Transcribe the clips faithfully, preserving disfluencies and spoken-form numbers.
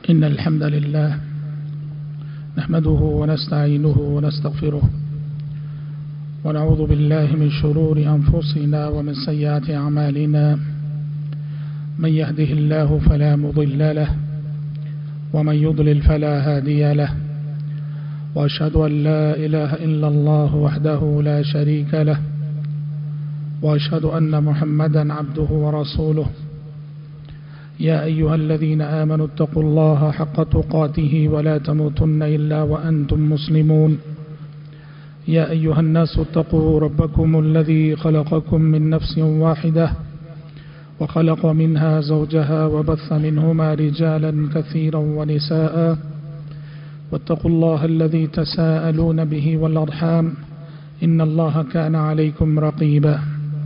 إن الحمد لله نحمده ونستعينه ونستغفره ونعوذ بالله من شرور أنفسنا ومن سيئات أعمالنا من يهده الله فلا مضل له ومن يضلل فلا هادي له وأشهد أن لا إله إلا الله وحده لا شريك له وأشهد أن محمدا عبده ورسوله يا أيها الذين آمنوا اتقوا الله حق تقاته ولا تموتن إلا وأنتم مسلمون يا أيها الناس اتقوا ربكم الذي خلقكم من نفس واحدة وخلق منها زوجها وبث منهما رجالا كثيرا ونساء واتقوا الله الذي تساءلون به والأرحام إن الله كان عليكم رقيبا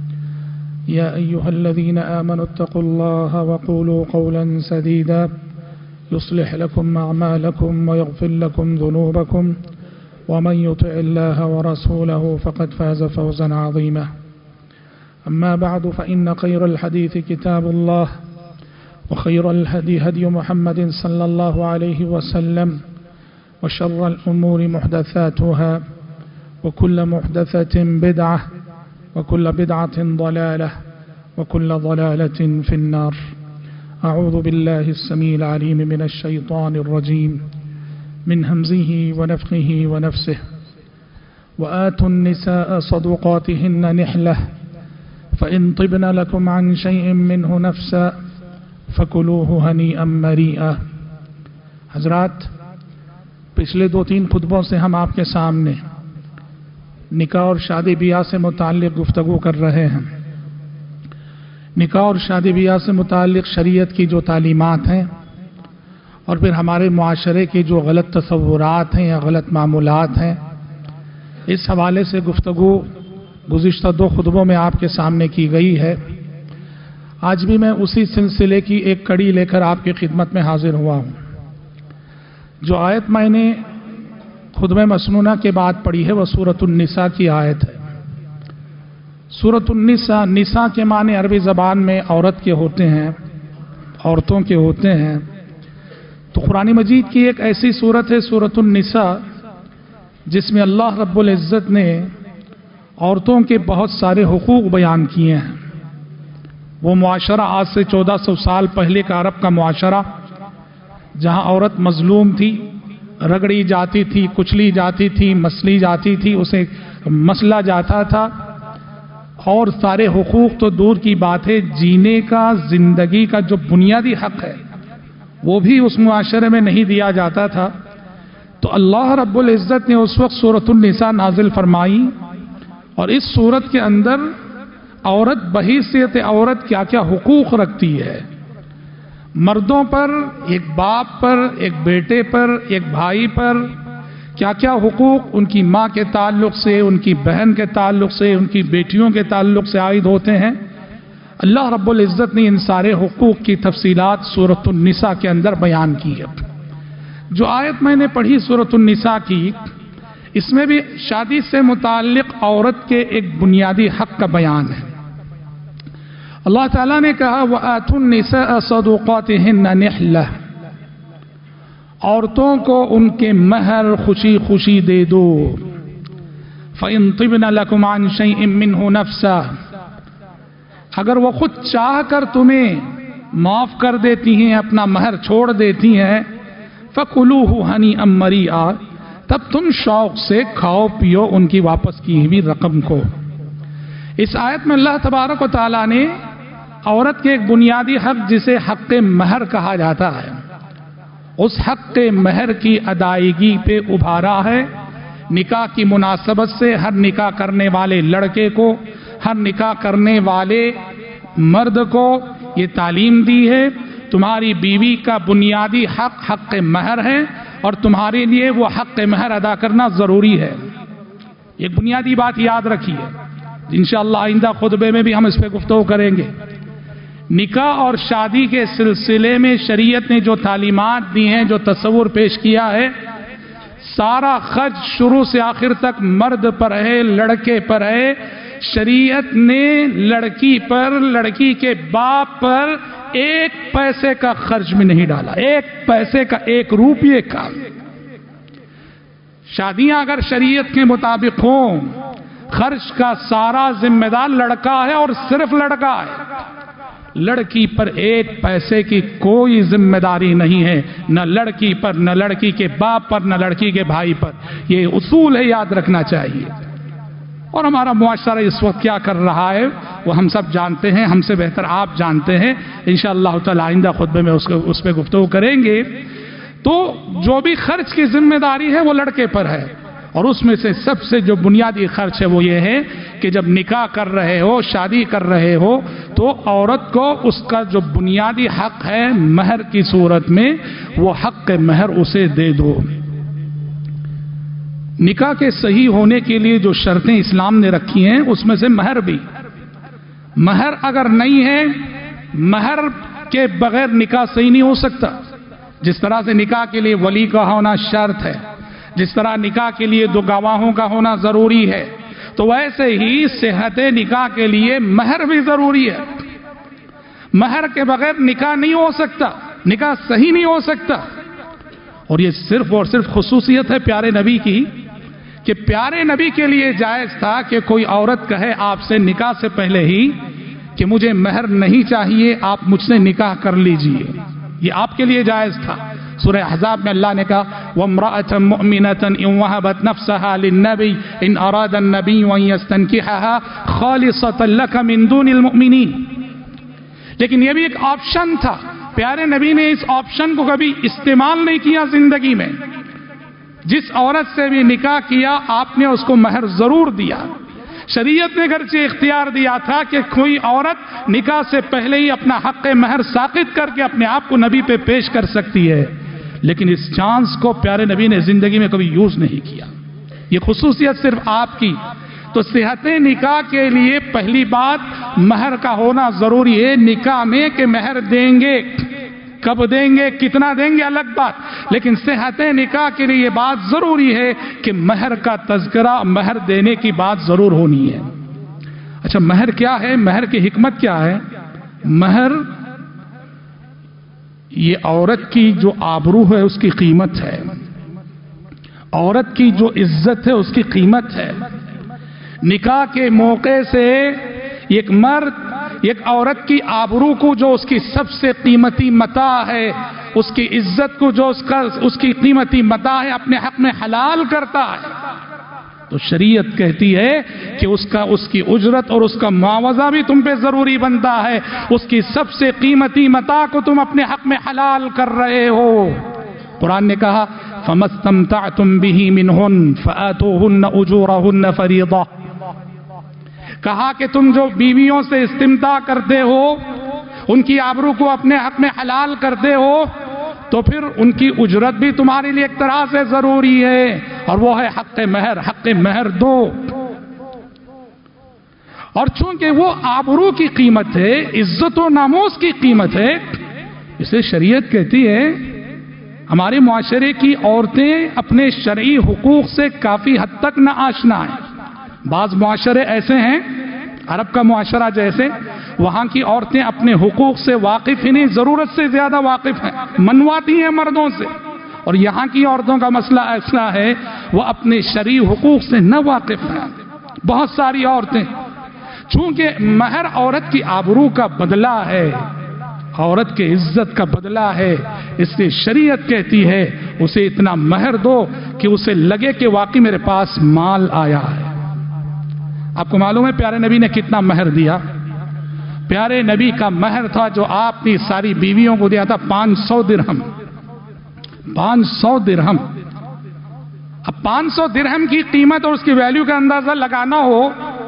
يا أيها الذين آمنوا اتقوا الله وقولوا قولا سديدا يصلح لكم أعمالكم ويغفر لكم ذنوبكم ومن يطع الله ورسوله فقد فاز فوزا عظيما أما بعد فإن خير الحديث كتاب الله وخير الهدي هدي محمد صلى الله عليه وسلم وشر الأمور محدثاتها وكل محدثة بدعة وكل بدعة ضلالة وكل ضلالة في النار أعوذ بالله السميع العليم من الشيطان الرجيم من همزه ونفخه ونفسه وآتوا النساء صدقاتهن نحلة فإن طبن لكم عن شيء منه نفسا فكلوه هنيئا مريئا. حضرات، پچھلے دو تین خطبوں سے ہم آپ کے سامنے نکاح اور شادی بیاہ سے متعلق گفتگو کر رہے ہیں. نکاح اور شادی بیاہ سے متعلق شریعت کی جو تعلیمات ہیں اور پھر ہمارے معاشرے کے جو غلط تصورات ہیں یا غلط معمولات ہیں، اس حوالے سے گفتگو گزشتہ دو خطبوں میں آپ کے سامنے کی گئی ہے. آج بھی میں اسی سلسلے کی ایک کڑی لے کر آپ کی خدمت میں حاضر ہوا ہوں. جو آیت میں نے خطبہ مسنونہ کے بعد پڑھی ہے وہ سورۃ النساء کی آیت ہے. سورۃ النساء، نساء کے معنی عربی زبان میں عورت کے ہوتے ہیں، عورتوں کے ہوتے ہیں. تو قرآن مجید کی ایک ایسی سورت ہے سورۃ النساء جس میں اللہ رب العزت نے عورتوں کے بہت سارے حقوق بیان کیے ہیں. وہ معاشرہ آج سے چودہ سو سال پہلے کا عرب کا معاشرہ جہاں عورت مظلوم تھی، رگڑی جاتی تھی، کچلی جاتی تھی، مسلی جاتی تھی، اسے مسلا جاتا تھا، اور سارے حقوق تو دور کی بات ہے، جینے کا، زندگی کا جو بنیادی حق ہے وہ بھی اس معاشرے میں نہیں دیا جاتا تھا. تو اللہ رب العزت نے اس وقت سورۃ النساء نازل فرمائی، اور اس سورت کے اندر عورت بحیثیت عورت کیا کیا حقوق رکھتی ہے. مردوں پر، ایک باپ پر، ایک بیٹے پر، ایک بھائی پر کیا کیا حقوق ان کی ماں کے تعلق سے، ان کی بہن کے تعلق سے، ان کی بیٹیوں کے تعلق سے عائد ہوتے ہیں. اللہ رب العزت نے ان سارے حقوق کی تفصیلات سورۃ النساء کے اندر بیان کی ہے. جو آیت میں نے پڑھی سورۃ النساء کی، اس میں بھی شادی سے متعلق عورت کے ایک بنیادی حق کا بیان ہے. اللہ تعالیٰ نے کہا وَآتُوا النِّسَاءَ صَدُقَاتِهِنَّ نِحْلَةً، عورتوں کو ان کے مہر خوشی خوشی دے دو. فَإِن طِبْنَ لَكُمْ عَنْ شَيْءٍ مِّنْهُ نَفْسًا، اگر وہ خود چاہ کر تمہیں معاف کر دیتی ہیں، اپنا مہر چھوڑ دیتی ہیں، فَكُلُوهُ هَنِيئًا مَرِيئًا، تب تم شوق سے کھاؤ پیو ان کی واپس کی ہوئی رقم کو. اس آیت میں اللہ تبارک و تعالیٰ نے عورت کے ایک بنیادی حق جسے حق مہر کہا جاتا ہے، اس حق مہر کی ادائیگی پہ ابھارا ہے. نکاح کی مناسبت سے ہر نکاح کرنے والے لڑکے کو، ہر نکاح کرنے والے مرد کو یہ تعلیم دی ہے تمہاری بیوی کا بنیادی حق حق مہر ہے، اور تمہارے لیے وہ حق مہر ادا کرنا ضروری ہے. یہ بنیادی بات یاد رکھیے، انشاءاللہ آئندہ خطبے میں بھی ہم اس پہ گفتگو کریں گے. نکاح اور شادی کے سلسلے میں شریعت نے جو تعلیمات دی ہیں، جو تصور پیش کیا ہے، سارا خرچ شروع سے آخر تک مرد پر ہے، لڑکے پر ہے. شریعت نے لڑکی پر، لڑکی کے باپ پر ایک پیسے کا خرچ بھی نہیں ڈالا، ایک پیسے کا، ایک روپیے کا۔ شادیاں اگر شریعت کے مطابق ہوں، خرچ کا سارا ذمہ دار لڑکا ہے اور صرف لڑکا ہے، لڑکی پر ایک پیسے کی کوئی ذمہ داری نہیں ہے، نہ لڑکی پر، نہ لڑکی کے باپ پر، نہ لڑکی کے بھائی پر۔ یہ اصول ہے، یاد رکھنا چاہیے۔ اور ہمارا معاشرہ اس وقت کیا کر رہا ہے وہ ہم سب جانتے ہیں، ہم سے بہتر آپ جانتے ہیں، انشاءاللہ تعالی آئندہ خطبے میں اس کو اس پہ گفتگو کریں گے۔ تو جو بھی خرچ کی ذمہ داری ہے وہ لڑکے پر ہے، اور اس میں سے سب سے جو بنیادی خرچ ہے وہ یہ ہے کہ جب نکاح کر رہے ہو، شادی کر رہے ہو، تو عورت کو اس کا جو بنیادی حق ہے مہر کی صورت میں، وہ حق مہر اسے دے دو۔ نکاح کے صحیح ہونے کے لیے جو شرطیں اسلام نے رکھی ہیں اس میں سے مہر بھی۔ مہر اگر نہیں ہے، مہر کے بغیر نکاح صحیح نہیں ہو سکتا۔ جس طرح سے نکاح کے لیے ولی کا ہونا شرط ہے، جس طرح نکاح کے لیے دو گواہوں کا ہونا ضروری ہے، تو ویسے ہی صحت نکاح کے لیے مہر بھی ضروری ہے۔ مہر کے بغیر نکاح نہیں ہو سکتا، نکاح صحیح نہیں ہو سکتا۔ اور یہ صرف اور صرف خصوصیت ہے پیارے نبی کی، کہ پیارے نبی کے لیے جائز تھا کہ کوئی عورت کہے آپ سے نکاح سے پہلے ہی کہ مجھے مہر نہیں چاہیے، آپ مجھ سے نکاح کر لیجئے، یہ آپ کے لیے جائز تھا۔ سورہ احزاب میں اللہ نے کہا وَامْرَأَةً مُؤْمِنَةً إِنْ وَهَبَتْ نَفْسَهَا لِلنَّبِيِّ إِنْ أَرَادَ النَّبِيُّ أَنْ يَسْتَنْكِحَهَا خَالِصَةً لَكَ مِنْ دُونِ الْمُؤْمِنِينَ۔ لیکن یہ بھی ایک آپشن تھا، پیارے نبی نے اس آپشن کو کبھی استعمال نہیں کیا زندگی میں۔ جس عورت سے بھی نکاح کیا آپ نے اس کو مہر ضرور دیا۔ شریعت نے گرچہ اختیار دیا تھا کہ کوئی عورت نکاح سے پہلے ہی اپنا حق مہر ساقط کر کے اپنے آپ کو نبی پہ پیش کر سکتی ہے، لیکن اس چانس کو پیارے نبی نے زندگی میں کبھی یوز نہیں کیا۔ یہ خصوصیت صرف آپ کی۔ تو صحت نکاح کے لیے پہلی بات مہر کا ہونا ضروری ہے نکاح میں، کہ مہر دیں گے، کب دیں گے، کتنا دیں گے الگ بات، لیکن صحت نکاح کے لیے یہ بات ضروری ہے کہ مہر کا تذکرہ، مہر دینے کی بات ضرور ہونی ہے۔ اچھا مہر کیا ہے؟ مہر کی حکمت کیا ہے؟ مہر یہ عورت کی جو آبرو ہے اس کی قیمت ہے، عورت کی جو عزت ہے اس کی قیمت ہے۔ نکاح کے موقع سے ایک مرد ایک عورت کی آبرو کو، جو اس کی سب سے قیمتی متاع ہے، اس کی عزت کو جو اس کا اس کی قیمتی متاع ہے، اپنے حق میں حلال کرتا ہے۔ تو شریعت کہتی ہے کہ اس کا اس کی اجرت اور اس کا معاوضہ بھی تم پہ ضروری بنتا ہے۔ اس کی سب سے قیمتی متاع کو تم اپنے حق میں حلال کر رہے ہو۔ قرآن نے کہا فَمَسْتَمْتَعْتُمْ بِهِ مِنْهُنَّ فَآتُوهُنَّ أُجُورَهُنَّ فَرِيضَةً۔ کہا کہ تم جو بیویوں سے استمتاع کرتے ہو، ان کی آبرو کو اپنے حق میں حلال کرتے ہو، تو پھر ان کی اجرت بھی تمہارے لیے ایک طرح سے ضروری ہے، اور وہ ہے حق مہر۔ حق مہر دو۔ اور چونکہ وہ آبرو کی قیمت ہے، عزت و ناموس کی قیمت ہے، اسے شریعت کہتی ہے ہمارے معاشرے کی عورتیں اپنے شرعی حقوق سے کافی حد تک نہ آشنا ہیں۔ بعض معاشرے ایسے ہیں، عرب کا معاشرہ جیسے، وہاں کی عورتیں اپنے حقوق سے واقف ہی نہیں، ضرورت سے زیادہ واقف ہیں، منواتی ہیں مردوں سے۔ اور یہاں کی عورتوں کا مسئلہ ایسا ہے وہ اپنے شرعی حقوق سے نہ واقف ہیں۔ بہت ساری عورتیں، چونکہ مہر عورت کی آبرو کا بدلہ ہے، عورت کے عزت کا بدلہ ہے، اس لیے شریعت کہتی ہے اسے اتنا مہر دو کہ اسے لگے کہ واقعی میرے پاس مال آیا ہے۔ آپ کو معلوم ہے پیارے نبی نے کتنا مہر دیا؟ پیارے نبی کا مہر تھا جو آپ نے ساری بیویوں کو دیا تھا پانچ سو درہم۔ پانچ سو درہم۔ اب پانچ سو درہم کی قیمت اور اس کی ویلیو کا اندازہ لگانا ہو،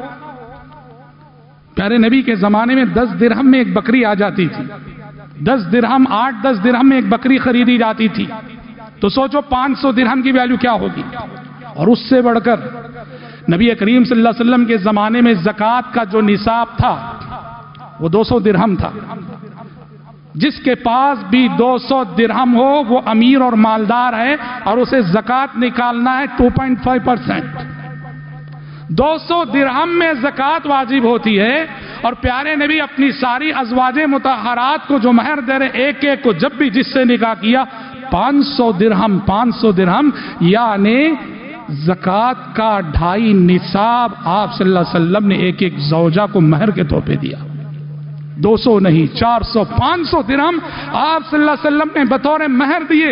پیارے نبی کے زمانے میں دس درہم میں ایک بکری آ جاتی تھی، دس درہم، آٹھ دس درہم میں ایک بکری خریدی جاتی تھی، تو سوچو پانچ سو درہم کی ویلیو کیا ہوگی۔ اور اس سے بڑھ کر نبی کریم صلی اللہ علیہ وسلم کے زمانے میں زکوٰۃ کا جو نصاب تھا وہ دو سو درہم تھا۔ جس کے پاس بھی دو سو درہم ہو وہ امیر اور مالدار ہے، اور اسے زکوٰۃ نکالنا ہے دو پوائنٹ پانچ پرسنٹ۔ دو سو درہم میں زکوٰۃ واجب ہوتی ہے، اور پیارے نبی اپنی ساری ازواج مطہرات کو جو مہر دے رہے ایک ایک کو جب بھی جس سے نکاح کیا پانچ سو درہم پانچ سو درہم یعنی زکوٰۃ کا ڈھائی نصاب آپ صلی اللہ علیہ وسلم نے ایک ایک زوجہ کو مہر کے طور پہ دیا. دو سو نہیں، چار سو، پانچ سو درہم آپ صلی اللہ علیہ وسلم نے بطور مہر دیے.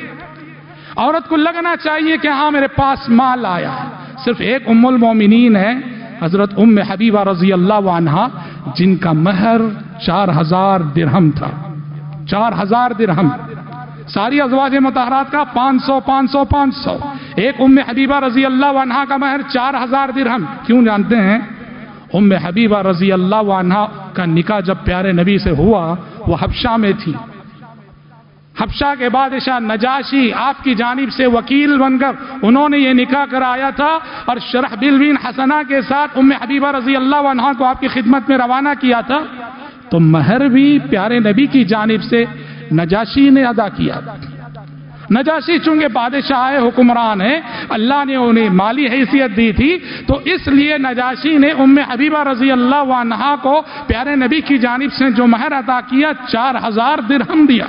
عورت کو لگنا چاہیے کہ ہاں میرے پاس مال آیا ہے. صرف ایک ام المومنین ہے حضرت ام حبیبہ رضی اللہ عنہا جن کا مہر چار ہزار درہم تھا. چار ہزار درہم. ساری ازواج مطہرات کا پانچ سو پانچ سو پانچ سو. ایک ام حبیبہ رضی اللہ عنہا کا مہر چار ہزار درہم. کیوں جانتے ہیں؟ ام حبیبہ رضی اللہ عنہا کا نکاح جب پیارے نبی سے ہوا وہ حبشہ میں تھی. حبشہ کے بادشاہ نجاشی آپ کی جانب سے وکیل بن کر انہوں نے یہ نکاح کرایا تھا اور شرحبیل بن حسنہ کے ساتھ ام حبیبہ رضی اللہ عنہا کو آپ کی خدمت میں روانہ کیا تھا. تو مہر بھی پیارے نبی کی جانب سے نجاشی نے ادا کیا. نجاشی چونکہ بادشاہ ہے، حکمران ہے، اللہ نے انہیں مالی حیثیت دی تھی تو اس لیے نجاشی نے ام حبیبہ رضی اللہ عنہا کو پیارے نبی کی جانب سے جو مہر ادا کیا چار ہزار درہم دیا.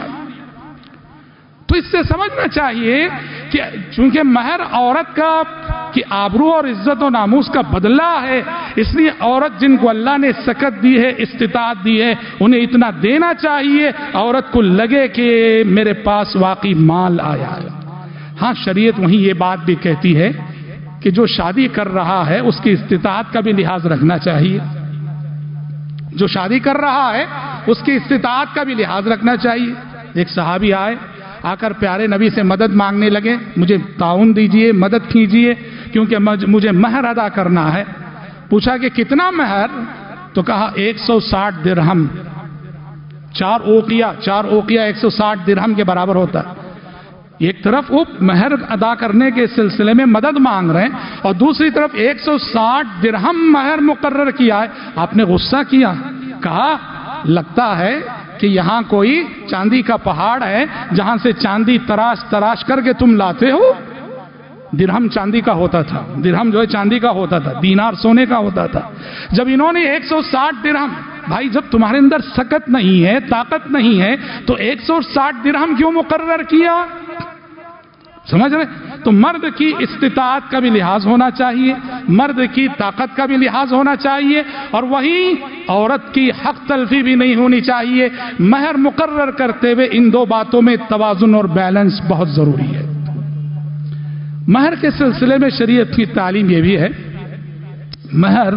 تو اس سے سمجھنا چاہیے کہ چونکہ مہر عورت کا کی آبرو اور عزت و ناموس کا بدلہ ہے، اس لیے عورت جن کو اللہ نے سکت دی ہے، استطاعت دی ہے، انہیں اتنا دینا چاہیے عورت کو لگے کہ میرے پاس واقعی مال آیا ہے. ہاں شریعت وہیں یہ بات بھی کہتی ہے کہ جو شادی کر رہا ہے اس کی استطاعت کا بھی لحاظ رکھنا چاہیے. جو شادی کر رہا ہے اس کی استطاعت کا بھی لحاظ رکھنا چاہیے. ایک صحابی آئے آ کر پیارے نبی سے مدد مانگنے لگے، مجھے تعاون دیجئے، مدد کیجئے کیونکہ مجھے مہر ادا کرنا ہے. پوچھا کہ کتنا مہر؟ تو کہا ایک سو ساٹھ درہم. چار اوقیہ چار اوقیہ ایک سو ساٹھ درہم کے برابر ہوتا ہے. ایک طرف وہ مہر ادا کرنے کے سلسلے میں مدد مانگ رہے ہیں اور دوسری طرف ایک سو ساٹھ درہم مہر مقرر کیا ہے. آپ نے غصہ کیا، کہا لگتا ہے کہ یہاں کوئی چاندی کا پہاڑ ہے جہاں سے چاندی تراش تراش کر کے تم لاتے ہو. درہم چاندی کا ہوتا تھا، درہم جو ہے چاندی کا ہوتا تھا، دینار سونے کا ہوتا تھا. جب انہوں نے ایک سو ساٹھ درہم، بھائی جب تمہارے اندر سکت نہیں ہے، طاقت نہیں ہے تو ایک سو ساٹھ درہم کیوں مقرر کیا؟ سمجھ رہے؟ تو مرد کی استطاعت کا بھی لحاظ ہونا چاہیے، مرد کی طاقت کا بھی لحاظ ہونا چاہیے اور وہیں عورت کی حق تلفی بھی نہیں ہونی چاہیے. مہر مقرر کرتے ہوئے ان دو باتوں میں توازن اور بیلنس بہت ضروری ہے. مہر کے سلسلے میں شریعت کی تعلیم یہ بھی ہے، مہر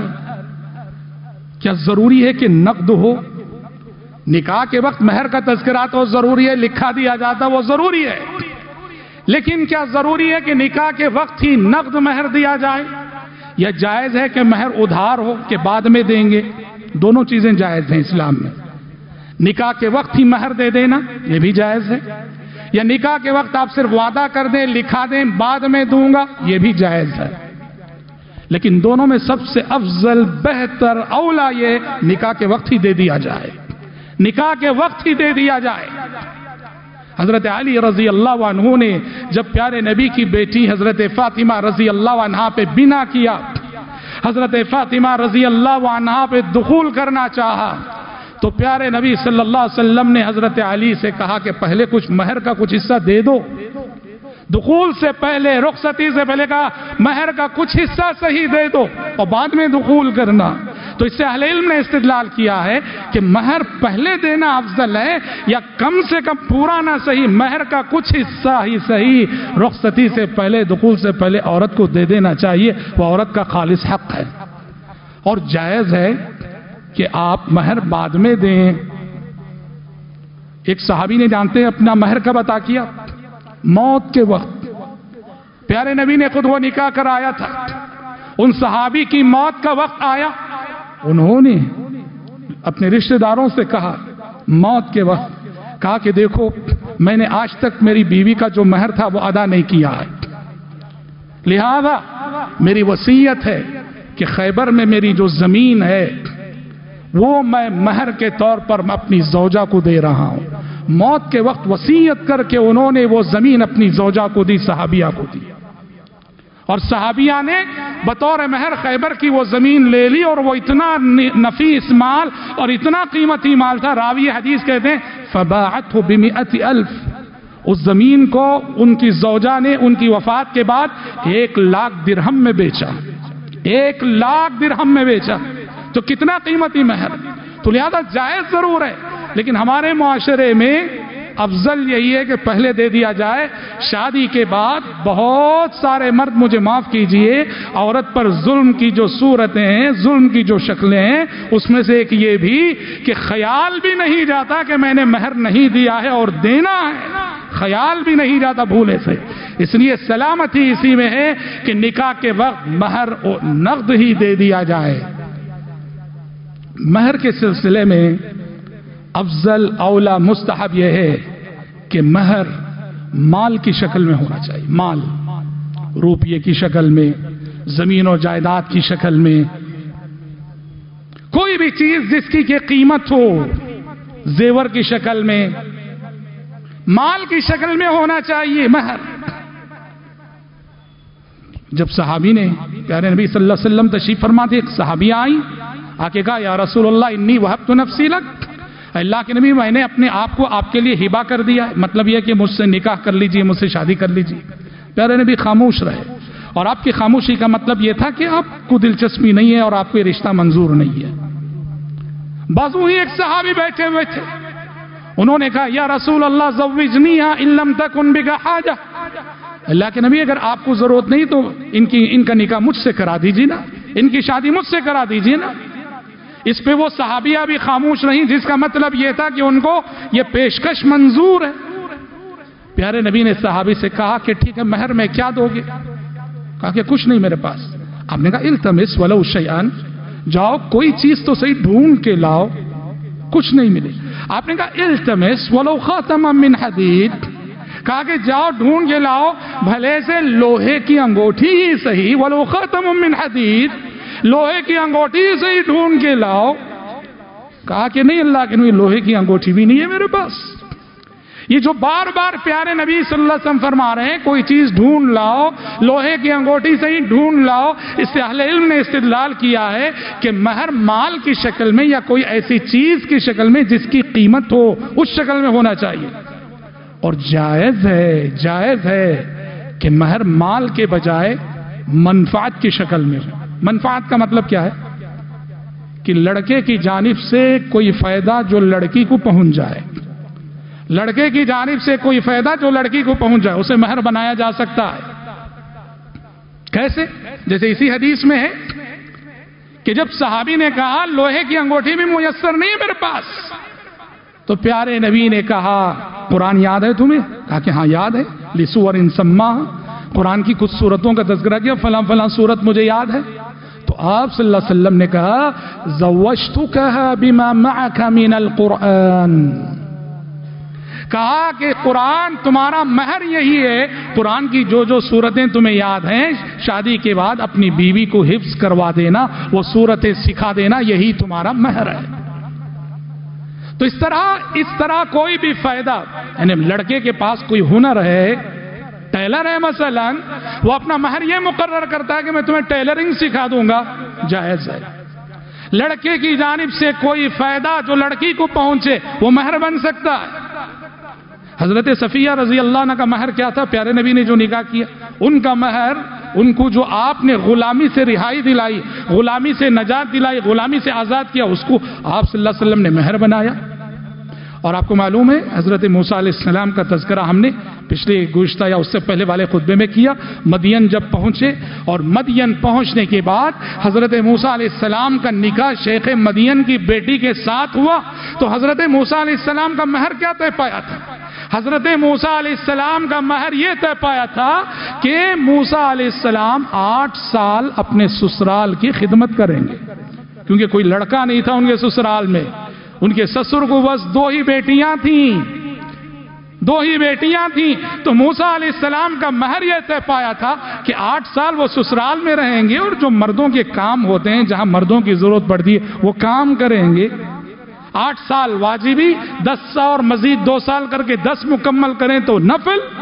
کیا ضروری ہے کہ نقد ہو؟ نکاح کے وقت مہر کا تذکرہ تو ضروری ہے، لکھا دیا جاتا وہ ضروری ہے، لیکن کیا ضروری ہے کہ نکاح کے وقت ہی نقد مہر دیا جائے یا جائز ہے کہ مہر ادھار ہو کہ بعد میں دیں گے؟ دونوں چیزیں جائز ہیں اسلام میں. نکاح کے وقت ہی مہر دے دینا یہ بھی جائز ہے، یا نکاح کے وقت آپ صرف وعدہ کر دیں، لکھا دیں بعد میں دوں گا یہ بھی جائز ہے. لیکن دونوں میں سب سے افضل، بہتر، اولا یہ نکاح کے وقت ہی دے دیا جائے، نکاح کے وقت ہی دے دیا جائے. حضرت علی رضی اللہ عنہ نے جب پیارے نبی کی بیٹی حضرت فاطمہ رضی اللہ عنہا پہ بنا کیا، حضرت فاطمہ رضی اللہ عنہا پہ دخول کرنا چاہا تو پیارے نبی صلی اللہ علیہ وسلم نے حضرت علی سے کہا کہ پہلے کچھ مہر کا کچھ حصہ دے دو. دخول سے پہلے، رخصتی سے پہلے کہا مہر کا کچھ حصہ صحیح دے دو اور بعد میں دخول کرنا. تو اس سے اہل علم نے استدلال کیا ہے کہ مہر پہلے دینا افضل ہے، یا کم سے کم پورا نہ صحیح مہر کا کچھ حصہ ہی صحیح رخصتی سے پہلے، دخول سے پہلے عورت کو دے دینا چاہیے. وہ عورت کا خالص حق ہے اور جائز ہے کہ آپ مہر بعد میں دیں. ایک صحابی نے جانتے ہیں اپنا مہر کب عطا کیا؟ موت کے وقت. پیارے نبی نے خود وہ نکاح کرایا تھا، ان صحابی کی موت کا وقت آیا، انہوں نے اپنے رشتہ داروں سے کہا موت کے وقت، کہا کہ دیکھو میں نے آج تک میری بیوی کا جو مہر تھا وہ ادا نہیں کیا ہے، لہذا میری وصیت ہے کہ خیبر میں میری جو زمین ہے وہ میں مہر کے طور پر اپنی زوجہ کو دے رہا ہوں. موت کے وقت وصیت کر کے انہوں نے وہ زمین اپنی زوجہ کو دی، صحابیہ کو دی. اور صحابیہ نے بطور مہر خیبر کی وہ زمین لے لی، اور وہ اتنا نفیس مال اور اتنا قیمتی مال تھا، راوی حدیث کہتے ہیں فباعته بمئة الف، اس زمین کو ان کی زوجہ نے ان کی وفات کے بعد ایک لاکھ درہم میں بیچا، ایک لاکھ درہم میں بیچا، تو کتنا قیمتی مہر۔ تو لہذا جائز ضرور ہے، لیکن ہمارے معاشرے میں افضل یہی ہے کہ پہلے دے دیا جائے، شادی کے بعد بہت سارے مرد، مجھے معاف کیجئے، عورت پر ظلم کی جو صورتیں ہیں، ظلم کی جو شکلیں ہیں، اس میں سے ایک یہ بھی کہ خیال بھی نہیں جاتا کہ میں نے مہر نہیں دیا ہے اور دینا ہے، خیال بھی نہیں جاتا بھولے سے۔ اس لیے سلامتی اسی میں ہے کہ نکاح کے وقت مہر نقد ہی دے دیا جائے۔ مہر کے سلسلے میں افضل اولا مستحب یہ ہے کہ مہر مال کی شکل میں ہونا چاہیے، مال، روپیے کی شکل میں، زمین و جائیداد کی شکل میں، کوئی بھی چیز جس کی کہ قیمت ہو، زیور کی شکل میں، مال کی شکل میں ہونا چاہیے مہر۔ جب صحابی نے، پیارے نبی صلی اللہ علیہ وسلم تشریف فرما تھے، ایک صحابی آئی، آ کے کہا یا رسول اللہ انی وہبت نفسی لک، اللہ کے نبی میں نے اپنے آپ کو آپ کے لیے ہبہ کر دیا ہے، مطلب یہ کہ مجھ سے نکاح کر لیجئے، مجھ سے شادی کر لیجئے۔ پیارے نبی خاموش رہے، اور آپ کی خاموشی کا مطلب یہ تھا کہ آپ کو دلچسپی نہیں ہے اور آپ کو یہ رشتہ منظور نہیں ہے۔ بازو ہی ایک صحابی بیٹھے ہوئے تھے، انہوں نے کہا یا رسول اللہ زوجنیہا ان لم تکن بک حاجہ، اللہ کے نبی اگر آپ کو ضرورت نہیں تو ان کی ان کا نکاح مجھ سے کرا دیجیے نا، ان کی شادی مجھ سے کرا دیجیے نا۔ اس پہ وہ صحابیہ بھی خاموش رہیں، جس کا مطلب یہ تھا کہ ان کو یہ پیشکش منظور ہے۔ پیارے نبی نے صحابی سے کہا کہ ٹھیک ہے، مہر میں کیا دو گے؟ کہا کہ کچھ نہیں میرے پاس۔ آپ نے کہا التمس ولو شیئن، جاؤ کوئی چیز تو صحیح ڈھونڈ کے لاؤ، کچھ نہیں ملے۔ آپ نے کہا التمس ولو خاتما من حدید، کہا کہ جاؤ ڈھونڈ کے لاؤ بھلے سے لوہے کی انگوٹھی ہی صحیح، ولو خاتم من حدید، لوہے کی انگوٹھی سے ہی ڈھونڈ کے لاؤ۔ کہا کہ نہیں اللہ کے نبی لوہے کی انگوٹھی بھی نہیں ہے میرے پاس۔ یہ جو بار بار پیارے نبی صلی اللہ علیہ وسلم فرما رہے ہیں کوئی چیز ڈھونڈ لاؤ، لوہے کی انگوٹھی سے ہی ڈھونڈ لاؤ، اس سے اہل علم نے استدلال کیا ہے کہ مہر مال کی شکل میں یا کوئی ایسی چیز کی شکل میں جس کی قیمت ہو، اس شکل میں ہونا چاہیے۔ اور جائز ہے جائز ہے کہ مہر مال کے بجائے منفعت کی شکل میں ہو۔ منفعت کا مطلب کیا ہے؟ کہ لڑکے کی جانب سے کوئی فائدہ جو لڑکی کو پہنچ جائے، لڑکے کی جانب سے کوئی فائدہ جو لڑکی کو پہنچ جائے، اسے مہر بنایا جا سکتا ہے۔ کیسے؟ جیسے اسی حدیث میں ہے کہ جب صحابی نے کہا لوہے کی انگوٹھی بھی میسر نہیں ہے میرے پاس، تو پیارے نبی نے کہا قرآن یاد ہے تمہیں؟ کہا کہ ہاں یاد ہے، لسور سما، قرآن کی کچھ صورتوں کا تذکرہ کیا، فلاں فلاں صورت مجھے یاد ہے۔ تو آپ صلی اللہ علیہ وسلم نے کہا زوجتکھا بما معک من القرآن، کہا کہ قرآن تمہارا مہر یہی ہے، قرآن کی جو جو صورتیں تمہیں یاد ہیں شادی کے بعد اپنی بیوی کو حفظ کروا دینا، وہ صورتیں سکھا دینا، یہی تمہارا مہر ہے۔ تو اس طرح اس طرح کوئی بھی فائدہ، یعنی لڑکے کے پاس کوئی ہنر ہے، ٹیلر ہے مثلا، وہ اپنا مہر یہ مقرر کرتا ہے کہ میں تمہیں ٹیلرنگ سکھا دوں گا، جائز ہے۔ لڑکے کی جانب سے کوئی فائدہ جو لڑکی کو پہنچے وہ مہر بن سکتا ہے۔ حضرت صفیہ رضی اللہ عنہ کا مہر کیا تھا؟ پیارے نبی نے جو نکاح کیا ان کا مہر، ان کو جو آپ نے غلامی سے رہائی دلائی، غلامی سے نجات دلائی، غلامی سے آزاد کیا، اس کو آپ صلی اللہ علیہ وسلم نے مہر بنایا۔ اور آپ کو معلوم ہے حضرت موسیٰ علیہ السلام کا تذکرہ ہم نے پچھلے گزشتہ یا اس سے پہلے والے خطبے میں کیا۔ مدین جب پہنچے اور مدین پہنچنے کے بعد حضرت موسیٰ علیہ السلام کا نکاح شیخ مدین کی بیٹی کے ساتھ ہوا، تو حضرت موسیٰ علیہ السلام کا مہر کیا طے پایا تھا؟ حضرت موسیٰ علیہ السلام کا مہر یہ طے پایا تھا کہ موسیٰ علیہ السلام آٹھ سال اپنے سسرال کی خدمت کریں گے، کیونکہ کوئی لڑکا نہیں تھا ان کے سسرال میں، ان کے سسر کو بس دو ہی بیٹیاں تھیں، دو ہی بیٹیاں تھیں، تو موسیٰ علیہ السلام کا مہر یہ طے پایا تھا کہ آٹھ سال وہ سسرال میں رہیں گے اور جو مردوں کے کام ہوتے ہیں، جہاں مردوں کی ضرورت پڑتی ہے وہ کام کریں گے۔ آٹھ سال واجبی، دس سال اور مزید دو سال کر کے دس مکمل کریں تو نفل،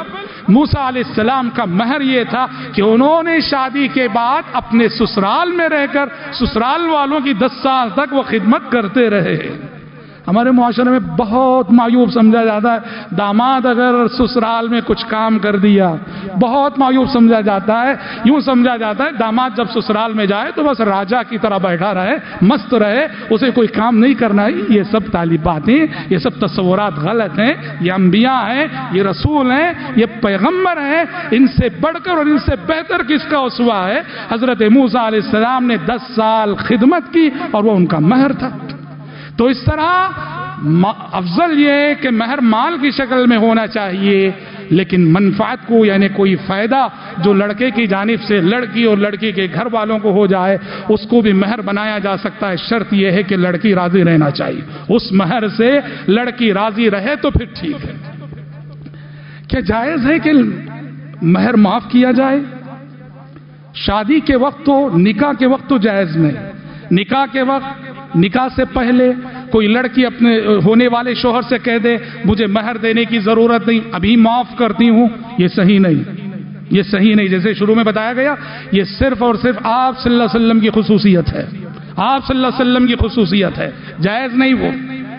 موسیٰ علیہ السلام کا مہر یہ تھا کہ انہوں نے شادی کے بعد اپنے سسرال میں رہ کر سسرال والوں کی دس سال تک وہ خدمت کرتے رہے۔ ہمارے معاشرے میں بہت معیوب سمجھا جاتا ہے داماد اگر سسرال میں کچھ کام کر دیا، بہت معیوب سمجھا جاتا ہے۔ یوں سمجھا جاتا ہے داماد جب سسرال میں جائے تو بس راجا کی طرح بیٹھا رہے، مست رہے، اسے کوئی کام نہیں کرنا ہے۔ یہ سب تعلیم باتیں، یہ سب تصورات غلط ہیں۔ یہ انبیاء ہیں، یہ رسول ہیں، یہ پیغمبر ہیں، ان سے بڑھ کر اور ان سے بہتر کس کا اسوہ ہے؟ حضرت موسیٰ علیہ السلام نے دس سال خدمت کی اور وہ ان کا مہر تھا۔ تو اس طرح افضل یہ ہے کہ مہر مال کی شکل میں ہونا چاہیے، لیکن منفعت کو یعنی کوئی فائدہ جو لڑکے کی جانب سے لڑکی اور لڑکی کے گھر والوں کو ہو جائے اس کو بھی مہر بنایا جا سکتا ہے۔ شرط یہ ہے کہ لڑکی راضی رہنا چاہیے، اس مہر سے لڑکی راضی رہے تو پھر ٹھیک ہے۔ کیا جائز ہے کہ مہر معاف کیا جائے؟ شادی کے وقت تو، نکاح کے وقت تو جائز نہیں۔ نکاح کے وقت، نکاح سے پہلے کوئی لڑکی اپنے ہونے والے شوہر سے کہہ دے مجھے مہر دینے کی ضرورت نہیں، ابھی معاف کرتی ہوں، یہ صحیح نہیں، یہ صحیح نہیں۔ جیسے شروع میں بتایا گیا یہ صرف اور صرف آپ صلی اللہ علیہ وسلم کی خصوصیت ہے، آپ صلی اللہ علیہ وسلم کی خصوصیت ہے، جائز نہیں وہ۔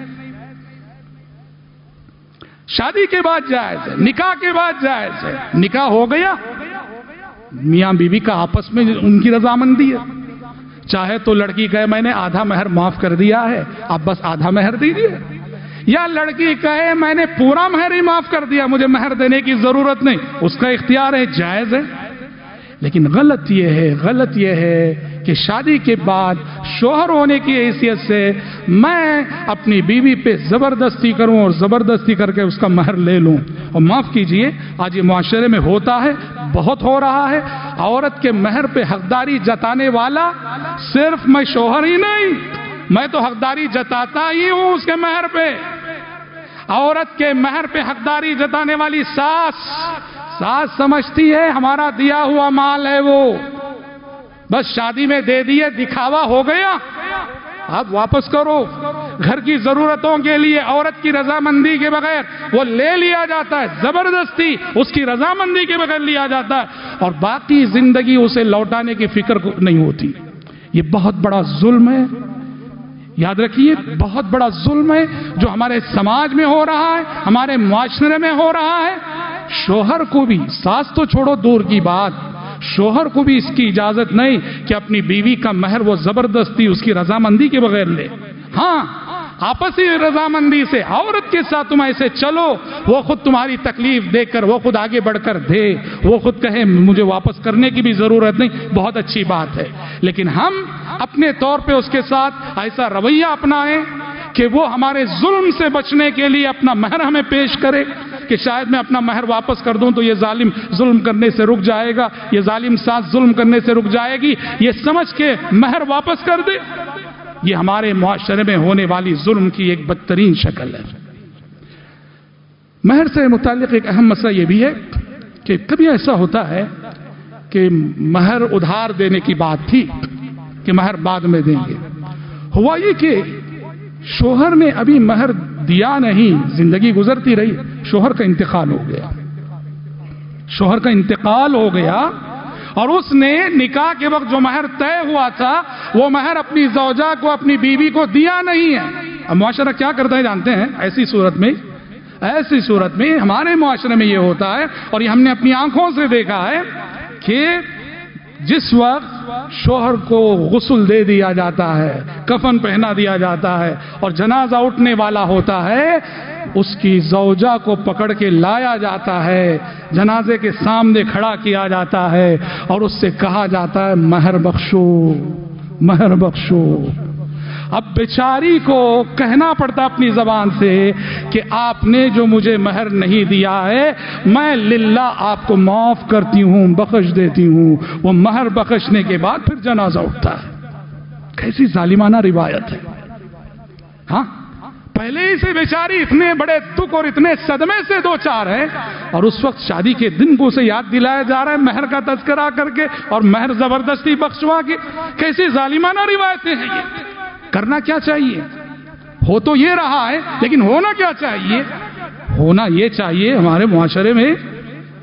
شادی کے بعد جائز ہے، نکاح کے بعد جائز ہے۔ نکاح ہو گیا، میاں بیوی کا آپس میں ان کی رضامندی ہے۔ چاہے تو لڑکی کہے میں نے آدھا مہر معاف کر دیا ہے، آپ بس آدھا مہر دیجیے، یا لڑکی کہے میں نے پورا مہر ہی معاف کر دیا، مجھے مہر دینے کی ضرورت نہیں، اس کا اختیار ہے، جائز ہے۔ لیکن غلط یہ ہے غلط یہ ہے کہ شادی کے بعد شوہر ہونے کی حیثیت سے میں اپنی بیوی پہ زبردستی کروں اور زبردستی کر کے اس کا مہر لے لوں۔ اور معاف کیجئے آج یہ معاشرے میں ہوتا ہے، بہت ہو رہا ہے۔ عورت کے مہر پہ حقداری جتانے والا صرف میں شوہر ہی نہیں، میں تو حقداری جتاتا ہی ہوں اس کے مہر پہ۔ عورت کے مہر پہ حقداری جتانے والی ساس ساس سمجھتی ہے ہمارا دیا ہوا مال ہے وہ، بس شادی میں دے دیے، دکھاوا ہو گیا، آپ واپس کرو۔ گھر کی ضرورتوں کے لیے عورت کی رضامندی کے بغیر وہ لے لیا جاتا ہے، زبردستی اس کی رضامندی کے بغیر لیا جاتا ہے، اور باقی زندگی اسے لوٹانے کی فکر نہیں ہوتی۔ یہ بہت بڑا ظلم ہے، یاد رکھیے بہت بڑا ظلم ہے جو ہمارے سماج میں ہو رہا ہے، ہمارے معاشرے میں ہو رہا ہے۔ شوہر کو بھی، ساس تو چھوڑو دور کی بات، شوہر کو بھی اس کی اجازت نہیں کہ اپنی بیوی کا مہر وہ زبردستی اس کی رضامندی کے بغیر لے۔ ہاں آپسی رضامندی سے عورت کے ساتھ تم ایسے چلو، وہ خود تمہاری تکلیف دے کر وہ خود آگے بڑھ کر دے، وہ خود کہے مجھے واپس کرنے کی بھی ضرورت نہیں، بہت اچھی بات ہے۔ لیکن ہم اپنے طور پہ اس کے ساتھ ایسا رویہ اپنائیں کہ وہ ہمارے ظلم سے بچنے کے لیے اپنا مہر ہمیں پیش کرے کہ شاید میں اپنا مہر واپس کر دوں تو یہ ظالم ظلم کرنے سے رک جائے گا، یہ ظالم ساس ظلم کرنے سے رک جائے گی، یہ سمجھ کے مہر واپس کر دے۔ یہ ہمارے معاشرے میں ہونے والی ظلم کی ایک بدترین شکل ہے۔ مہر سے متعلق ایک اہم مسئلہ یہ بھی ہے کہ کبھی ایسا ہوتا ہے کہ مہر ادھار دینے کی بات تھی کہ مہر بعد میں دیں گے، ہوا یہ کہ شوہر نے ابھی مہر دیا نہیں، زندگی گزرتی رہی، شوہر کا انتقال ہو گیا، شوہر کا انتقال ہو گیا اور اس نے نکاح کے وقت جو مہر طے ہوا تھا وہ مہر اپنی زوجہ کو، اپنی بیوی کو دیا نہیں ہے۔ اب معاشرہ کیا کرتا ہے جانتے ہیں؟ ایسی صورت میں ایسی صورت میں ہمارے معاشرے میں یہ ہوتا ہے، اور یہ ہم نے اپنی آنکھوں سے دیکھا ہے کہ جس وقت شوہر کو غسل دے دیا جاتا ہے، کفن پہنا دیا جاتا ہے اور جنازہ اٹھنے والا ہوتا ہے، اس کی زوجہ کو پکڑ کے لایا جاتا ہے، جنازے کے سامنے کھڑا کیا جاتا ہے اور اس سے کہا جاتا ہے مہر بخشو، مہر بخشو۔ اب بیچاری کو کہنا پڑتا اپنی زبان سے کہ آپ نے جو مجھے مہر نہیں دیا ہے میں للہ آپ کو معاف کرتی ہوں، بخش دیتی ہوں۔ وہ مہر بخشنے کے بعد پھر جنازہ اٹھتا ہے۔ کیسی ظالمانہ روایت ہے۔ ہاں پہلے ہی سے بیچاری اتنے بڑے دکھ اور اتنے صدمے سے دو چار ہے، اور اس وقت شادی کے دن کو اسے یاد دلایا جا رہا ہے مہر کا تذکرہ کر کے اور مہر زبردستی بخشوا کے۔ کیسی ظالمانہ روایتیں ہیں یہ۔ کرنا کیا چاہیے؟ ہو تو یہ رہا ہے لیکن ہونا کیا چاہیے؟ ہونا یہ چاہیے ہمارے معاشرے میں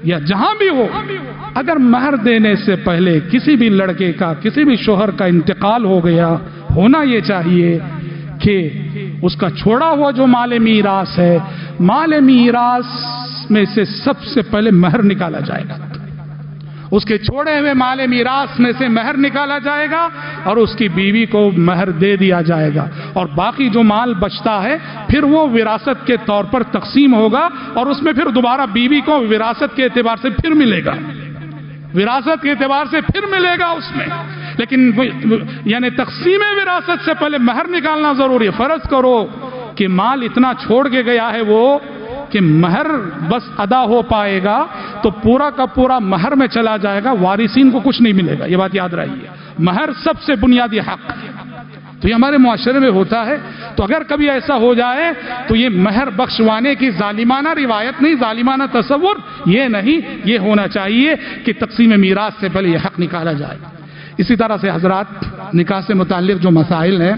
یا جہاں بھی ہو، اگر مہر دینے سے پہلے کسی بھی لڑکے کا، کسی بھی شوہر کا انتقال ہو گیا، ہونا یہ چاہیے کہ اس کا چھوڑا ہوا جو مال میراث ہے، مال میراث میں سے سب سے پہلے مہر نکالا جائے گا، اس کے چھوڑے ہوئے مال میراث میں سے مہر نکالا جائے گا اور اس کی بیوی کو مہر دے دیا جائے گا، اور باقی جو مال بچتا ہے پھر وہ وراثت کے طور پر تقسیم ہوگا، اور اس میں پھر دوبارہ بیوی کو وراثت کے اعتبار سے پھر ملے گا، وراثت کے اعتبار سے پھر ملے گا اس میں، لیکن یعنی تقسیم وراثت سے پہلے مہر نکالنا ضروری ہے۔ فرض کرو کہ مال اتنا چھوڑ کے گیا ہے وہ کہ مہر بس ادا ہو پائے گا تو پورا کا پورا مہر میں چلا جائے گا، وارثین کو کچھ نہیں ملے گا، یہ بات یاد رہیے۔ مہر سب سے بنیادی حق ہے، تو یہ ہمارے معاشرے میں ہوتا ہے۔ تو اگر کبھی ایسا ہو جائے تو یہ مہر بخشوانے کی ظالمانہ روایت نہیں، ظالمانہ تصور یہ نہیں، یہ ہونا چاہیے کہ تقسیم میراث سے پہلے یہ حق نکالا جائے۔ اسی طرح سے حضرات، نکاح سے متعلق جو مسائل ہیں،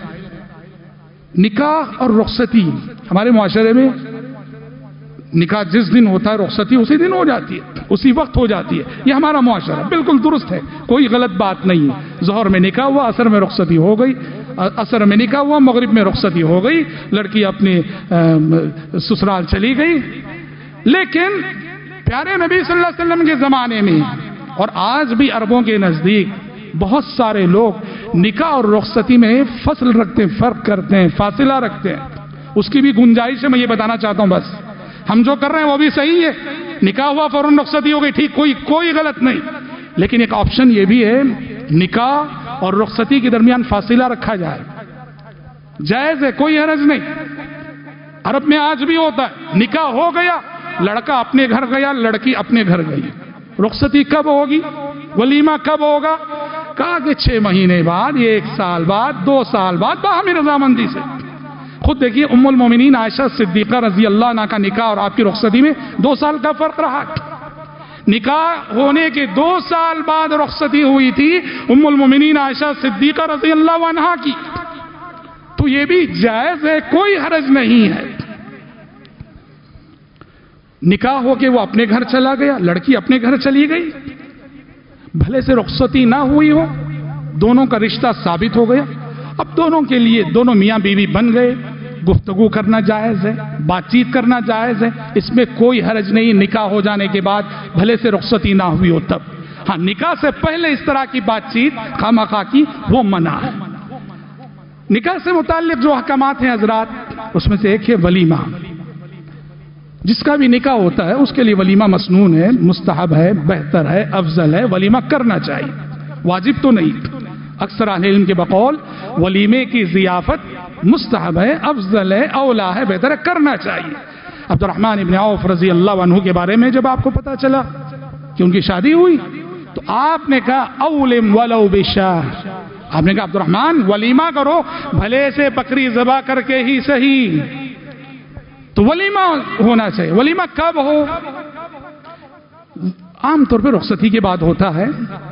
نکاح اور رخصتی ہمارے معاشرے میں، نکاح جس دن ہوتا ہے رخصتی اسی دن ہو جاتی ہے، اسی وقت ہو جاتی ہے، یہ ہمارا معاشرہ بالکل درست ہے، کوئی غلط بات نہیں ہے۔ ظہر میں نکاح ہوا، عصر میں رخصتی ہو گئی، عصر میں نکاح ہوا، مغرب میں رخصتی ہو گئی، لڑکی اپنے سسرال چلی گئی۔ لیکن پیارے نبی صلی اللہ علیہ وسلم کے زمانے میں اور آج بھی عربوں کے نزدیک بہت سارے لوگ نکاح اور رخصتی میں فصل رکھتے ہیں، فرق کرتے ہیں، فاصلہ رکھتے ہیں۔ اس کی بھی گنجائش ہے، میں یہ بتانا چاہتا ہوں، بس ہم جو کر رہے ہیں وہ بھی صحیح ہے، نکاح ہوا فوراً رخصتی ہو گئی، ٹھیک، کوئی کوئی غلط نہیں، لیکن ایک آپشن یہ بھی ہے، نکاح اور رخصتی کے درمیان فاصلہ رکھا جائے، جائز ہے، کوئی حرج نہیں۔ عرب میں آج بھی ہوتا ہے، نکاح ہو گیا، لڑکا اپنے گھر گیا، لڑکی اپنے گھر گئی، رخصتی کب ہوگی، ولیمہ کب ہوگا؟ کہا کہ چھ مہینے بعد، ایک سال بعد، دو سال بعد، باہمی رضامندی سے۔ خود دیکھیے ام المومنین عائشہ صدیقہ رضی اللہ عنہ کا نکاح اور آپ کی رخصتی میں دو سال کا فرق رہا۔ نکاح ہونے کے دو سال بعد رخصتی ہوئی تھی ام المومنین عائشہ صدیقہ رضی اللہ عنہ کی، تو یہ بھی جائز ہے، کوئی حرج نہیں ہے۔ نکاح ہو کے وہ اپنے گھر چلا گیا، لڑکی اپنے گھر چلی گئی، بھلے سے رخصتی نہ ہوئی ہو، دونوں کا رشتہ ثابت ہو گیا، اب دونوں کے لیے دونوں میاں بیوی بن گئے، گفتگو کرنا جائز ہے، بات چیت کرنا جائز ہے، اس میں کوئی حرج نہیں۔ نکاح ہو جانے کے بعد بھلے سے رخصتی نہ ہوئی ہو تب، ہاں نکاح سے پہلے اس طرح کی بات چیت خامخواہ کی وہ منع ہے۔ نکاح سے متعلق جو احکامات ہیں حضرات، اس میں سے ایک ہے ولیمہ۔ جس کا بھی نکاح ہوتا ہے اس کے لیے ولیمہ مسنون ہے، مستحب ہے، بہتر ہے، افضل ہے، ولیمہ کرنا چاہیے، واجب تو نہیں۔ اکثر اہل علم کے بقول ولیمے کی ضیافت مستحب ہے، افضل ہے، اولا ہے، بہتر ہے، کرنا چاہیے۔ عبد الرحمن ابن عوف رضی اللہ عنہ کے بارے میں جب آپ کو پتا چلا کہ ان کی شادی ہوئی تو آپ نے کہا اولم ولو بشاہ، آپ نے کہا عبد الرحمن ولیمہ کرو، بھلے سے بکری ذبح کر کے ہی صحیح۔ تو ولیمہ ہونا چاہیے۔ ولیمہ کب ہو؟ عام طور پہ رخصتی کے بعد ہوتا ہے،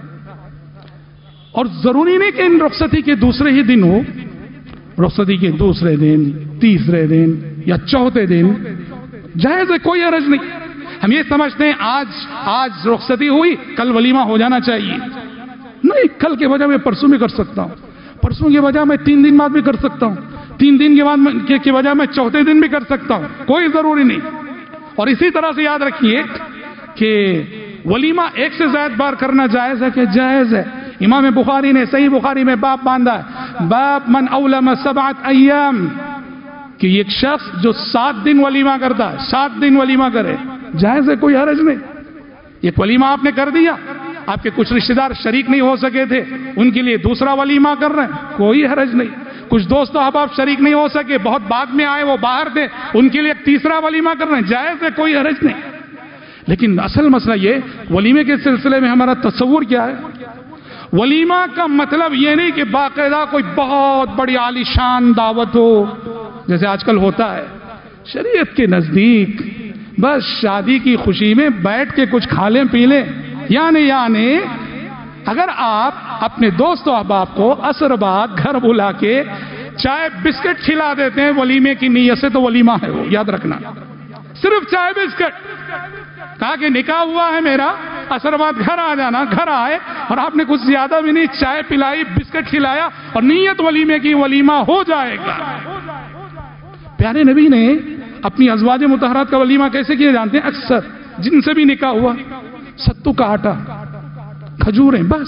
اور ضروری نہیں کہ ان رخصتی کے دوسرے ہی دن ہو، رخصتی کے دوسرے دن، تیسرے دن یا چوتھے دن جائز ہے، کوئی حرج نہیں۔ ہم یہ سمجھتے ہیں آج آج رخصتی ہوئی کل ولیمہ ہو جانا چاہیے، نہیں، کل کے بجائے میں پرسوں بھی کر سکتا ہوں، پرسوں کے بجائے میں تین دن بعد بھی کر سکتا ہوں، تین دن کے بعد کے بجائے میں چوتھے دن بھی کر سکتا ہوں، کوئی ضروری نہیں۔ اور اسی طرح سے یاد رکھیے کہ ولیمہ ایک سے زائد بار کرنا جائز ہے کہ جائز ہے۔ امام بخاری نے صحیح بخاری میں باب باندھا ہے، باب من اولم سبعت ایام، کہ ایک شخص جو سات دن ولیمہ کرتا ہے، سات دن ولیمہ کرے، جائز ہے، کوئی حرج نہیں۔ ایک ولیمہ آپ نے کر دیا، آپ کے کچھ رشتہ دار شریک نہیں ہو سکے تھے، ان کے لیے دوسرا ولیمہ کر رہے ہیں، کوئی حرج نہیں۔ کچھ دوست احباب شریک نہیں ہو سکے، بہت بعد میں آئے، وہ باہر تھے، ان کے لیے ایک تیسرا ولیمہ کر رہے ہیں، جائز ہے، کوئی حرج نہیں۔ لیکن اصل مسئلہ یہ ولیمے کے سلسلے میں ہمارا تصور کیا ہے؟ ولیمہ کا مطلب یہ نہیں کہ باقاعدہ کوئی بہت بڑی عالی شان دعوت ہو جیسے آج کل ہوتا ہے۔ شریعت کے نزدیک بس شادی کی خوشی میں بیٹھ کے کچھ کھا لیں پی لیں، یعنی یعنی اگر آپ اپنے دوست و احباب کو عصر بعد گھر بلا کے چائے بسکٹ کھلا دیتے ہیں ولیمے کی نیت سے، تو ولیمہ ہے وہ، یاد رکھنا، صرف چائے بسکٹ۔ کہا کہ نکاح ہوا ہے میرا، اثر بعد گھر آ جانا۔ گھر آئے اور آپ نے کچھ زیادہ بھی نہیں، چائے پلائی، بسکٹ کھلایا اور نیت ولیمے کی ولیمہ ہو جائے گا۔ پیارے نبی نے اپنی ازواج مطہرات کا ولیمہ کیسے کیا جانتے ہیں؟ اکثر جن سے بھی نکاح ہوا، ستو کا آٹا، کھجوریں، بس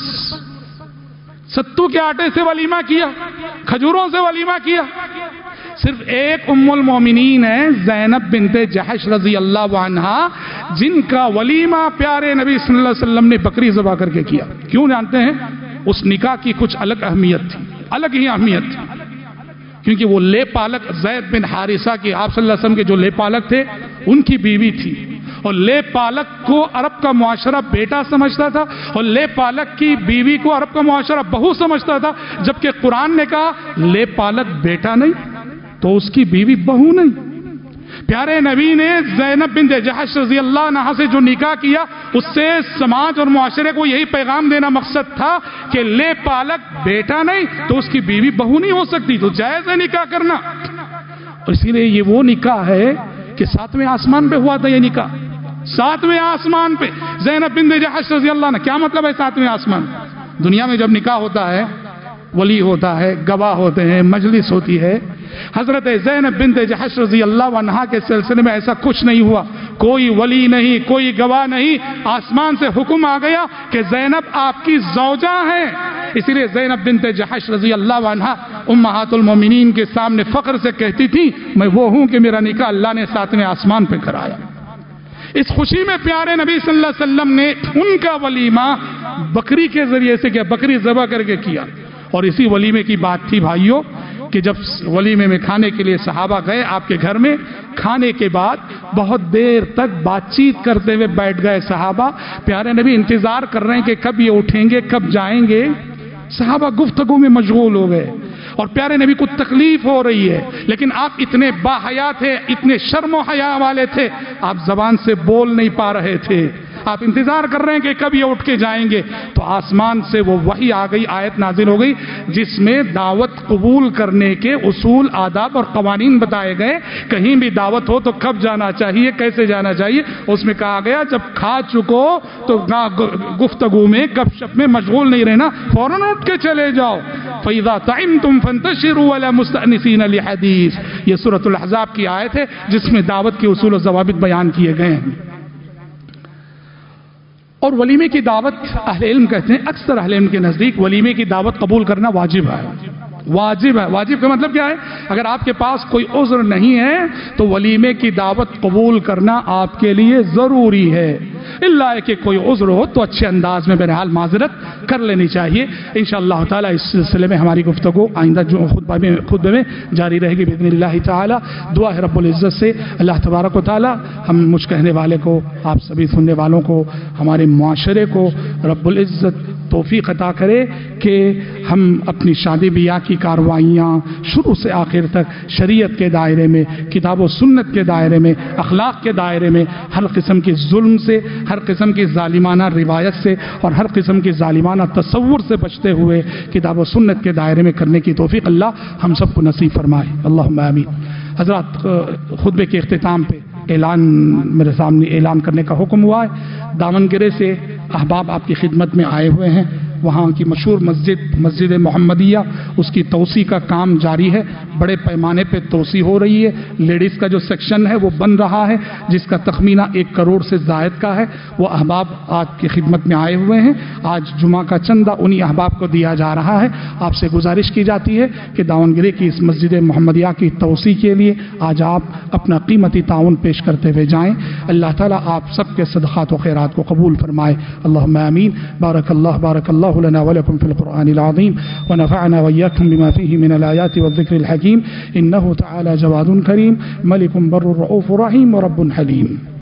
ستو کے آٹے سے ولیمہ کیا، کھجوروں سے ولیمہ کیا۔ صرف ایک ام المومنین ہے زینب بنت جحش رضی اللہ عنہا، جن کا ولیمہ پیارے نبی صلی اللہ علیہ وسلم نے بکری ذبح کر کے کیا۔ کیوں جانتے ہیں؟ اس نکاح کی کچھ الگ اہمیت تھی، الگ ہی اہمیت تھی، کیونکہ وہ لے پالک زید بن حارثہ کی، آپ صلی اللہ علیہ وسلم کے جو لے پالک تھے ان کی بیوی تھی، اور لے پالک کو عرب کا معاشرہ بیٹا سمجھتا تھا اور لے پالک کی بیوی کو عرب کا معاشرہ بہو سمجھتا تھا، جبکہ قرآن نے کہا لے پالک بیٹا نہیں تو اس کی بیوی بہو نہیں۔ پیارے نبی نے زینب بنت جحش رضی اللہ عنہا سے جو نکاح کیا، اس سے سماج اور معاشرے کو یہی پیغام دینا مقصد تھا کہ لے پالک بیٹا نہیں تو اس کی بیوی بہو نہیں ہو سکتی، تو جائز ہے نکاح کرنا۔ اور اسی لیے یہ وہ نکاح ہے کہ ساتویں آسمان پہ ہوا تھا یہ نکاح، ساتویں آسمان پہ زینب بنت جحش رضی اللہ عنہ۔ کیا مطلب ہے ساتویں آسمان؟ دنیا میں جب نکاح ہوتا ہے، ولی ہوتا ہے، گواہ ہوتے ہیں، مجلس ہوتی ہے، حضرت زینب بنت جحش رضی اللہ عنہا کے سلسلے میں ایسا کچھ نہیں ہوا، کوئی ولی نہیں، کوئی گواہ نہیں، آسمان سے حکم آ گیا کہ زینب آپ کی زوجہ ہیں۔ اسی لیے زینب بنت جحش رضی اللہ عنہا امہات المومنین کے سامنے فخر سے کہتی تھی میں وہ ہوں کہ میرا نکاح اللہ نے ساتویں آسمان پہ کرایا۔ اس خوشی میں پیارے نبی صلی اللہ علیہ وسلم نے ان کا ولیمہ بکری کے ذریعے سے کیا، بکری ذبح کر کے کیا۔ اور اسی ولیمے کی بات تھی بھائیوں کہ جب ولیمے میں کھانے کے لیے صحابہ گئے آپ کے گھر میں، کھانے کے بعد بہت دیر تک بات چیت کرتے ہوئے بیٹھ گئے صحابہ۔ پیارے نبی انتظار کر رہے ہیں کہ کب یہ اٹھیں گے، کب جائیں گے۔ صحابہ گفتگو میں مشغول ہو گئے اور پیارے نبی کو تکلیف ہو رہی ہے، لیکن آپ اتنے باحیا تھے، اتنے شرم و حیا والے تھے، آپ زبان سے بول نہیں پا رہے تھے۔ آپ انتظار کر رہے ہیں کہ کب یہ اٹھ کے جائیں گے، تو آسمان سے وہ وحی آ گئی، آیت نازل ہو گئی جس میں دعوت قبول کرنے کے اصول، آداب اور قوانین بتائے گئے۔ کہیں بھی دعوت ہو تو کب جانا چاہیے، کیسے جانا چاہیے، اس میں کہا گیا جب کھا چکو تو گفتگو میں، گپ شپ میں مشغول نہیں رہنا، فوراً اٹھ کے چلے جاؤ۔ فَإِذَا طَعِمْتُمْ فَانْتَشِرُوا وَلَا مُسْتَأْنِسِينَ لِحَدِيثٍ، یہ سورۃ الاحزاب کی آیت ہے جس میں دعوت کے اصول و ضوابط بیان کیے گئے ہیں۔ اور ولیمے کی دعوت اہل علم کہتے ہیں، اکثر اہل علم کے نزدیک ولیمے کی دعوت قبول کرنا واجب ہے، واجب ہے۔ واجب کا مطلب کیا ہے؟ اگر آپ کے پاس کوئی عذر نہیں ہے تو ولیمے کی دعوت قبول کرنا آپ کے لیے ضروری ہے، اللہ ہے کہ کوئی عذر ہو تو اچھے انداز میں بہرحال معذرت کر لینی چاہیے۔ انشاءاللہ تعالی اس سلسلے میں ہماری گفتگو آئندہ جو خطبہ میں خطبے میں جاری رہے گی باذن اللہ تعالی۔ دعا ہے رب العزت سے اللہ تبارک و تعالی ہم مجھ کہنے والے کو، آپ سبھی سننے والوں کو، ہمارے معاشرے کو رب العزت توفیق عطا کرے کہ ہم اپنی شادی بیاہ کی کاروائیاں شروع سے آخر تک شریعت کے دائرے میں، کتاب و سنت کے دائرے میں، اخلاق کے دائرے میں، ہر قسم کی ظلم سے، ہر قسم کی ظالمانہ روایت سے اور ہر قسم کی ظالمانہ تصور سے بچتے ہوئے کتاب و سنت کے دائرے میں کرنے کی توفیق اللہ ہم سب کو نصیب فرمائے، اللہم آمین۔ حضرات خطبے کے اختتام پہ اعلان میرے سامنے اعلان کرنے کا حکم ہوا ہے۔ دامن گرے سے احباب آپ کی خدمت میں آئے ہوئے ہیں، وہاں کی مشہور مسجد مسجد محمدیہ، اس کی توسیع کا کام جاری ہے، بڑے پیمانے پہ توسیع ہو رہی ہے۔ لیڈیز کا جو سیکشن ہے وہ بن رہا ہے جس کا تخمینہ ایک کروڑ سے زائد کا ہے۔ وہ احباب آپ کی خدمت میں آئے ہوئے ہیں، آج جمعہ کا چندہ انہی احباب کو دیا جا رہا ہے۔ آپ سے گزارش کی جاتی ہے کہ داونگرے کی اس مسجد محمدیہ کی توسیع کے لیے آج آپ اپنا قیمتی تعاون پیش کرتے ہوئے جائیں۔ اللہ تعالیٰ آپ سب کے صدقات و خیرات کو قبول فرمائے، اللہم آمین۔ بارک اللہ بارک اللہ لنا ولكم في القرآن العظيم ونفعنا وإياكم بما فيه من الآيات والذكر الحكيم إنه تعالى جواد كريم ملك بر رؤوف رحيم ورب حليم.